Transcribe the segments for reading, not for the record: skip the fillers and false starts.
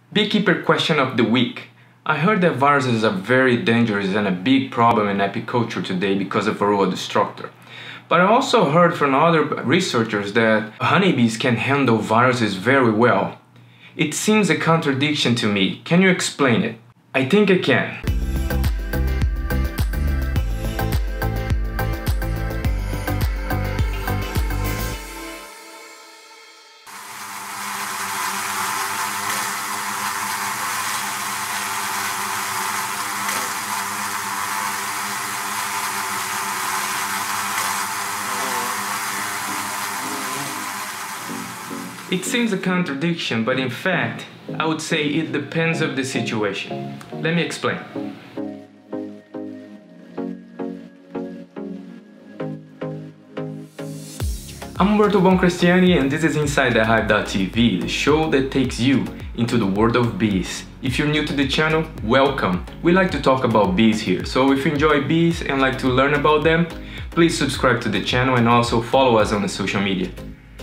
Beekeeper question of the week. I heard that viruses are very dangerous and a big problem in apiculture today because of Varroa destructor. But I also heard from other researchers that honeybees can handle viruses very well. It seems a contradiction to me. Can you explain it? I think I can. It seems a contradiction, but in fact, I would say it depends on the situation. Let me explain. I'm Umberto Boncristiani and this is Inside the Hive.tv, the show that takes you into the world of bees. If you're new to the channel, welcome. We like to talk about bees here, so if you enjoy bees and like to learn about them, please subscribe to the channel and also follow us on the social media.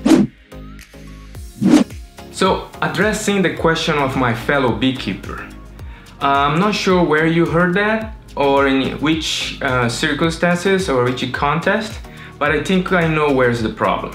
So, addressing the question of my fellow beekeeper. I'm not sure where you heard that or in which circumstances or which contest, but I think I know where's the problem.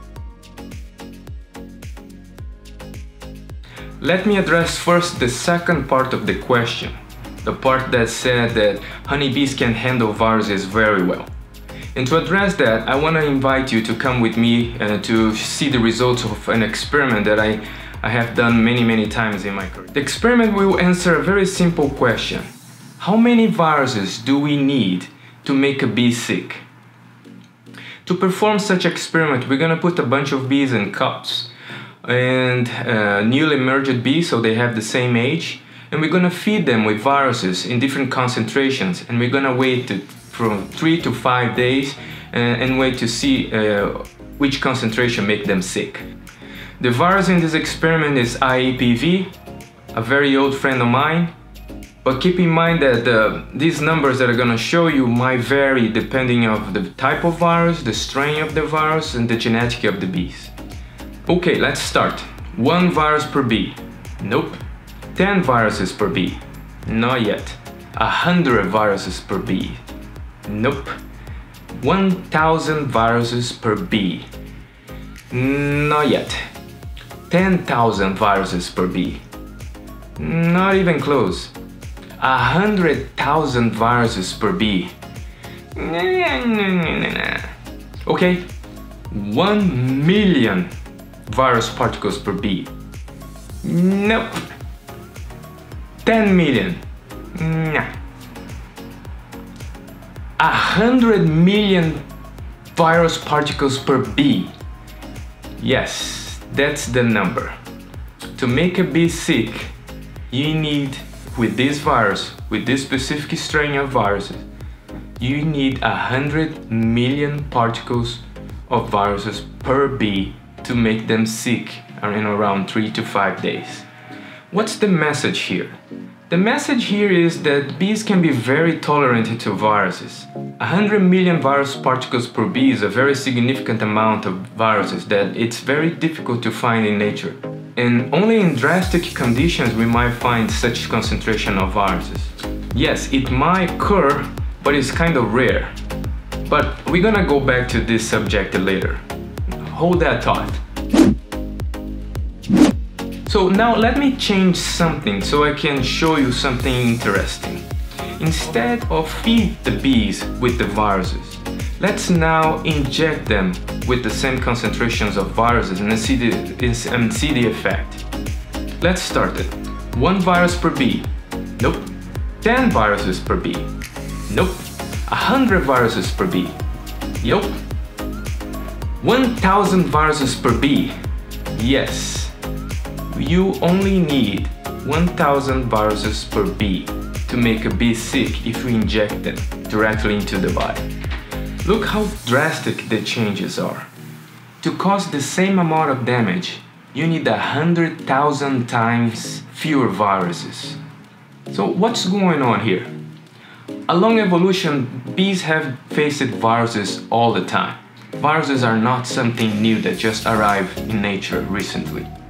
Let me address first the second part of the question, the part that said that honeybees can handle viruses very well. And to address that, I want to invite you to come with me to see the results of an experiment that I have done many times in my career. The experiment will answer a very simple question. How many viruses do we need to make a bee sick? To perform such experiment, we're gonna put a bunch of bees in cups and newly merged bees, so they have the same age, and we're gonna feed them with viruses in different concentrations, and we're gonna wait from 3 to 5 days and wait to see which concentration make them sick. The virus in this experiment is IEPV, a very old friend of mine, but keep in mind that these numbers that I'm gonna show you might vary depending on the type of virus, the strain of the virus, and the genetic of the bees. Okay, let's start. 1 virus per bee. Nope. 10 viruses per bee. Not yet. 100 viruses per bee. Nope. 1,000 viruses per bee. Not yet. 10,000 viruses per bee. Not even close. 100,000 viruses per bee. Okay. 1 million virus particles per bee. Nope. 10 million. Nah. 100 million virus particles per bee. Yes, that's the number. To make a bee sick, you need, with this virus, with this specific strain of viruses, you need 100 million particles of viruses per bee to make them sick in around 3 to 5 days. What's the message here? The message here is that bees can be very tolerant to viruses. 100 million virus particles per bee is a very significant amount of viruses that it's very difficult to find in nature. And only in drastic conditions we might find such concentration of viruses. Yes, it might occur, but it's kind of rare. But we're gonna go back to this subject later. Hold that thought. So now let me change something so I can show you something interesting. Instead of feed the bees with the viruses, let's now inject them with the same concentrations of viruses and see the effect. Let's start it. 1 virus per bee. Nope. 10 viruses per bee. Nope. 100 viruses per bee. Yup. 1,000 viruses per bee. Yes. You only need 1,000 viruses per bee to make a bee sick if you inject them directly into the body. Look how drastic the changes are. To cause the same amount of damage, you need 100,000 times fewer viruses. So what's going on here? Along evolution, bees have faced viruses all the time. Viruses are not something new that just arrived in nature recently.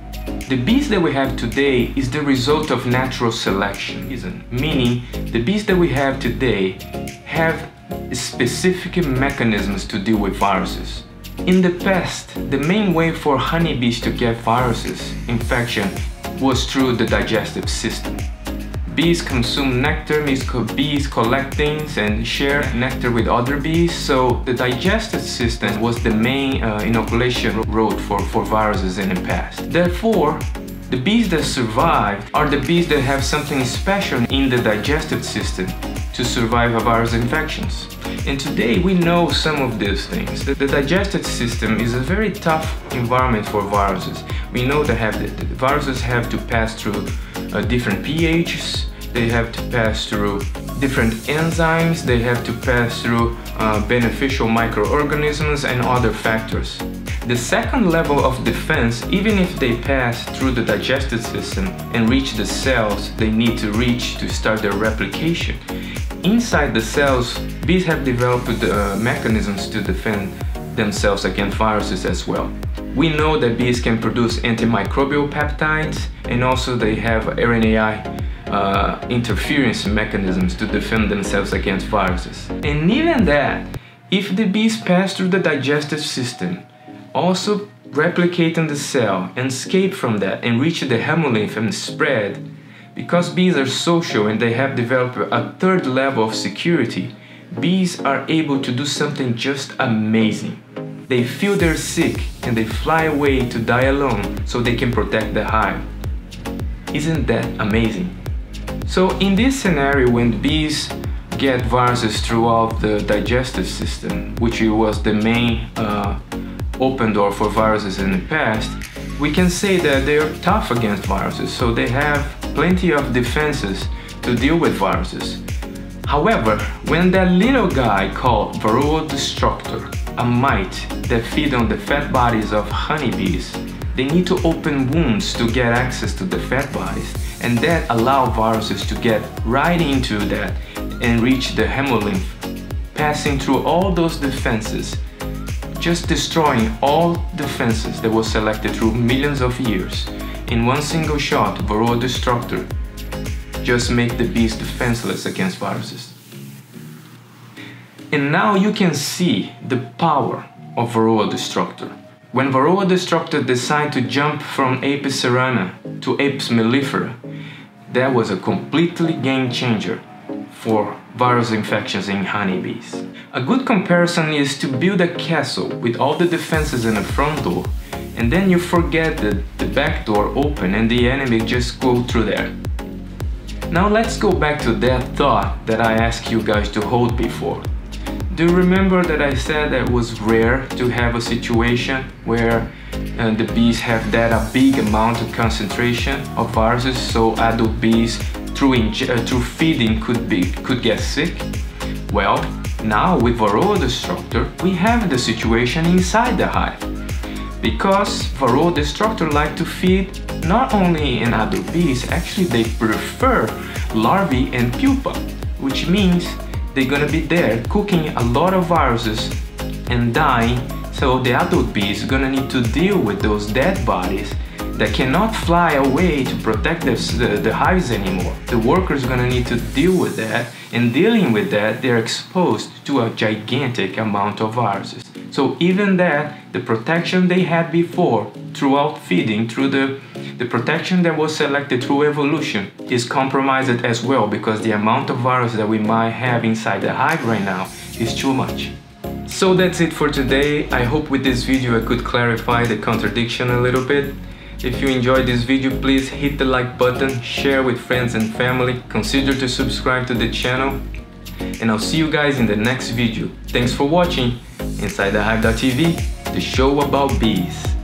The bees that we have today is the result of natural selection, meaning the bees that we have today have specific mechanisms to deal with viruses. In the past, the main way for honeybees to get viruses infection was through the digestive system. Bees consume nectar, bees collect things and share nectar with other bees, so the digestive system was the main inoculation route for viruses in the past. Therefore, the bees that survive are the bees that have something special in the digestive system to survive virus infections. And today we know some of these things. The digestive system is a very tough environment for viruses. We know that the viruses have to pass through different pHs, they have to pass through different enzymes, they have to pass through beneficial microorganisms and other factors. The second level of defense, even if they pass through the digestive system and reach the cells they need to reach to start their replication, inside the cells, bees have developed mechanisms to defend themselves against viruses as well. We know that bees can produce antimicrobial peptides, and also they have RNAi interference mechanisms to defend themselves against viruses. And even that, if the bees pass through the digestive system, also replicate in the cell and escape from that and reach the hemolymph and spread, because bees are social and they have developed a third level of security, bees are able to do something just amazing. They feel they're sick and they fly away to die alone so they can protect the hive. Isn't that amazing? So in this scenario, when bees get viruses throughout the digestive system, which was the main open door for viruses in the past, we can say that they're tough against viruses, so they have plenty of defenses to deal with viruses. However, when that little guy called Varroa destructor, a mite that feed on the fat bodies of honeybees, they need to open wounds to get access to the fat bodies, and that allow viruses to get right into that and reach the hemolymph, passing through all those defenses, just destroying all defenses that was selected through millions of years. In one single shot, Varroa destructor just make the bees defenseless against viruses. And now you can see the power of Varroa destructor. When Varroa destructor decided to jump from Apis ceranae to Apis mellifera, that was a completely game changer for virus infections in honeybees. A good comparison is to build a castle with all the defenses in the front door, and then you forget that the back door open and the enemy just go through there. Now let's go back to that thought that I asked you guys to hold before. Do you remember that I said that it was rare to have a situation where the bees have a big amount of concentration of viruses, so adult bees through feeding could get sick? Well, now with Varroa destructor, we have the situation inside the hive. Because Varroa destructor like to feed not only in adult bees, actually they prefer larvae and pupa, which means they're gonna be there cooking a lot of viruses and dying, so the adult bees are gonna need to deal with those dead bodies that cannot fly away to protect the hives anymore. The workers are gonna need to deal with that, and dealing with that, they're exposed to a gigantic amount of viruses. So even that, the protection they had before throughout feeding, through the protection that was selected through evolution, is compromised as well, because the amount of virus that we might have inside the hive right now is too much. So that's it for today. I hope with this video I could clarify the contradiction a little bit. If you enjoyed this video, please hit the like button, share with friends and family, consider to subscribe to the channel, and I'll see you guys in the next video. Thanks for watching InsideTheHive.tv, the show about bees.